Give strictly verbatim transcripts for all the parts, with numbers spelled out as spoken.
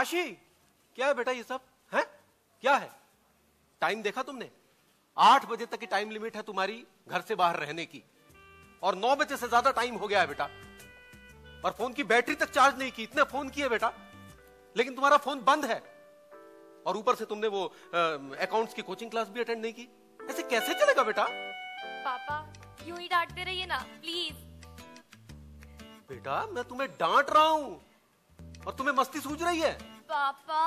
आशी, क्या है बेटा ये सब है? क्या है? टाइम देखा तुमने? आठ बजे तक की टाइम लिमिट है तुम्हारी घर से बाहर रहने की, और नौ बजे से ज्यादा टाइम हो गया है बेटा। और फोन की बैटरी तक चार्ज नहीं की। इतने फोन किए बेटा, लेकिन तुम्हारा फोन बंद है। और ऊपर से तुमने वो अकाउंट्स की कोचिंग क्लास भी अटेंड नहीं की। ऐसे कैसे चलेगा बेटा? पापा यूं ही डांटते रहिए ना प्लीज। बेटा मैं तुम्हें डांट रहा हूं और तुम्हें मस्ती सूझ रही है। पापा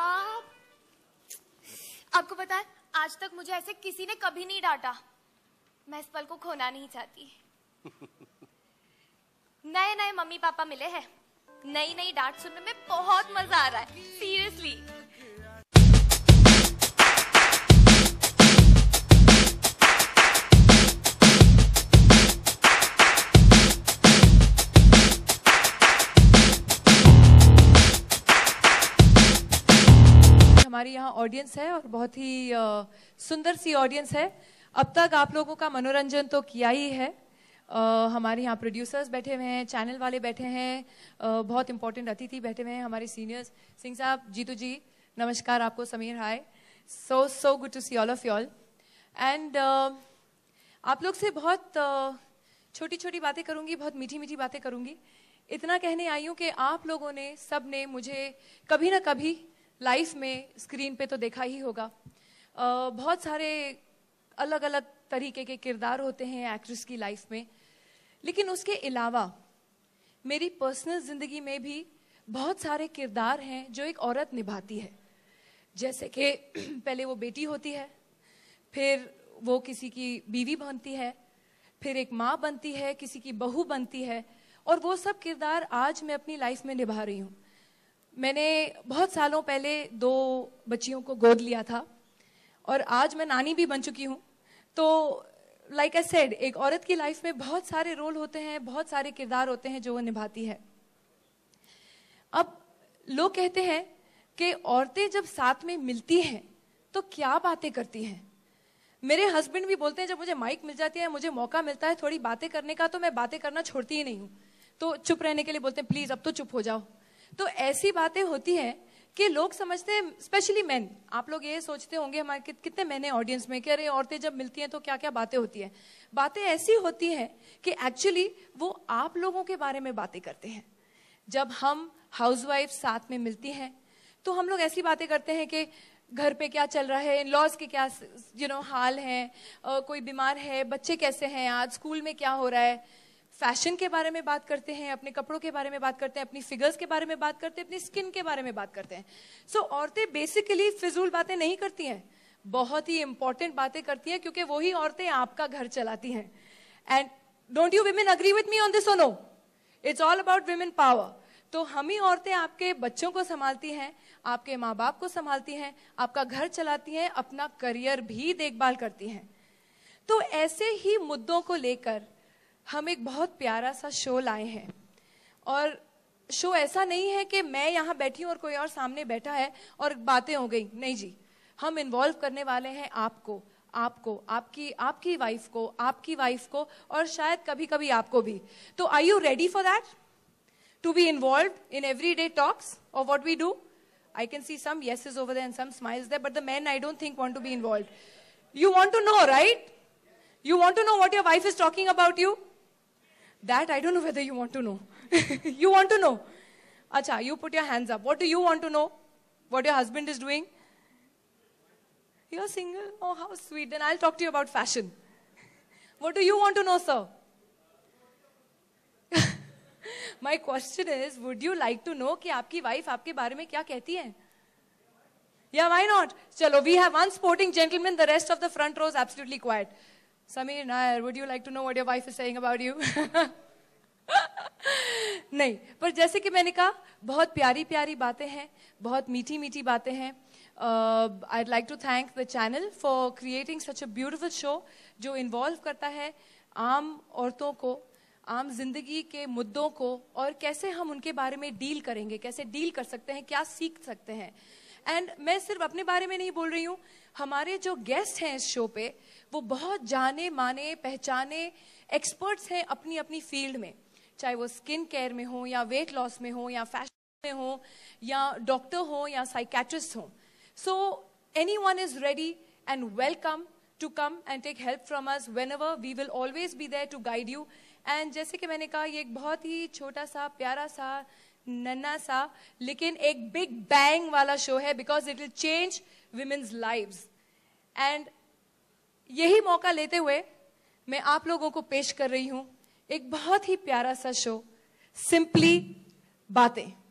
आपको पता है, आज तक मुझे ऐसे किसी ने कभी नहीं डांटा। मैं इस पल को खोना नहीं चाहती। नए नए मम्मी पापा मिले हैं, नई नई डांट सुनने में बहुत मजा आ रहा है, सीरियसली। हमारी यहाँ ऑडियंस है और बहुत ही uh, सुंदर सी ऑडियंस है। अब तक आप लोगों का मनोरंजन तो किया ही है। uh, हमारे यहाँ प्रोड्यूसर्स बैठे हुए हैं, चैनल वाले बैठे हैं, uh, बहुत इंपॉर्टेंट अतिथि बैठे हुए हैं, हमारे सीनियर्स। सिंह साहब, जीतू जी, नमस्कार आपको। Sameer, hi. So so good to see all of you all. And आप लोग से बहुत uh, छोटी छोटी बातें करूंगी, बहुत मीठी मीठी बातें करूंगी। इतना कहने आई हूँ कि आप लोगों ने, सब ने मुझे कभी ना कभी लाइफ में स्क्रीन पे तो देखा ही होगा। uh, बहुत सारे अलग अलग तरीके के किरदार होते हैं एक्ट्रेस की लाइफ में, लेकिन उसके अलावा मेरी पर्सनल जिंदगी में भी बहुत सारे किरदार हैं जो एक औरत निभाती है। जैसे कि पहले वो बेटी होती है, फिर वो किसी की बीवी बनती है, फिर एक माँ बनती है, किसी की बहू बनती है, और वो सब किरदार आज मैं अपनी लाइफ में निभा रही हूँ। मैंने बहुत सालों पहले दो बच्चियों को गोद लिया था और आज मैं नानी भी बन चुकी हूँ। तो लाइक आई सेड, एक औरत की लाइफ में बहुत सारे रोल होते हैं, बहुत सारे किरदार होते हैं जो वो निभाती है। अब लोग कहते हैं कि औरतें जब साथ में मिलती हैं तो क्या बातें करती हैं। मेरे हस्बैंड भी बोलते हैं, जब मुझे माइक मिल जाती है, मुझे मौका मिलता है थोड़ी बातें करने का, तो मैं बातें करना छोड़ती ही नहीं हूँ। तो चुप रहने के लिए बोलते हैं, प्लीज अब तो चुप हो जाओ। तो ऐसी बातें होती हैं कि लोग समझते हैं, स्पेशली मैन, आप लोग ये सोचते होंगे हमारे कि, कितने मैंने ऑडियंस में कि अरे औरतें जब मिलती हैं तो क्या क्या बातें होती हैं। बातें ऐसी होती हैं कि एक्चुअली वो आप लोगों के बारे में बातें करते हैं। जब हम हाउसवाइफ साथ में मिलती हैं तो हम लोग ऐसी बातें करते हैं कि घर पे क्या चल रहा है, इन लॉज के क्या यू नो हाल हैं, कोई बीमार है, बच्चे कैसे हैं, आज स्कूल में क्या हो रहा है, फैशन के बारे में बात करते हैं, अपने कपड़ों के बारे में बात करते हैं, अपनी फिगर्स के बारे में बात करते हैं, अपनी स्किन के बारे में बात करते हैं। सो so, औरतें बेसिकली फिजूल बातें नहीं करती हैं, बहुत ही इंपॉर्टेंट बातें करती हैं, क्योंकि वही औरतें आपका घर चलाती हैं। And don't you women agree with me on this or no? It's all about women power. तो हम ही औरतें आपके बच्चों को संभालती हैं, आपके माँ बाप को संभालती हैं, आपका घर चलाती हैं, अपना करियर भी देखभाल करती हैं। तो ऐसे ही मुद्दों को लेकर हम एक बहुत प्यारा सा शो लाए हैं। और शो ऐसा नहीं है कि मैं यहाँ बैठी हूँ और कोई और सामने बैठा है और बातें हो गई, नहीं जी। हम इन्वॉल्व करने वाले हैं आपको, आपको, आपकी आपकी वाइफ को, आपकी वाइफ को, और शायद कभी कभी आपको भी। तो are you ready for that, to be involved in everyday talks of what we do? I can see some yeses over there and some smiles there, but the men I don't think want to be involved. You want to know, right? You want to know what your wife is talking about you? That I don't know whether you want to know. You want to know? Acha, you put your hands up. What do you want to know? What your husband is doing? You're single? Oh, how sweet. Then I'll talk to you about fashion. What do you want to know, sir? My question is, would you like to know कि आपकी wife आपके बारे में क्या कहती है? Yeah, why not? चलो, we have one sporting gentleman, the rest of the front row is absolutely quiet. Sameer Nair, would you like to know what your wife is saying about you? नहीं, पर जैसे कि मैंने कहा, बहुत प्यारी प्यारी बातें हैं, बहुत मीठी मीठी बातें हैं। uh, I'd like to thank the channel for creating such a beautiful show जो involve करता है आम औरतों को, आम जिंदगी के मुद्दों को, और कैसे हम उनके बारे में डील करेंगे, कैसे डील कर सकते हैं, क्या सीख सकते हैं। एंड मैं सिर्फ अपने बारे में नहीं बोल रही हूँ, हमारे जो गेस्ट हैं इस शो पे वो बहुत जाने माने पहचाने एक्सपर्ट्स हैं अपनी अपनी फील्ड में, चाहे वो स्किन केयर में हो या वेट लॉस में हो या फैशन हो या डॉक्टर हो या साइकेट्रिस्ट हो. सो anyone is ready and welcome to come and take help from us whenever. We will always be there to guide you. And जैसे कि मैंने कहा, ये एक बहुत ही छोटा सा, प्यारा सा, नन्हा सा, लेकिन एक बिग बैंग वाला शो है, because it will change women's lives. And यही मौका लेते हुए मैं आप लोगों को पेश कर रही हूं एक बहुत ही प्यारा सा शो, सिंपली बातें.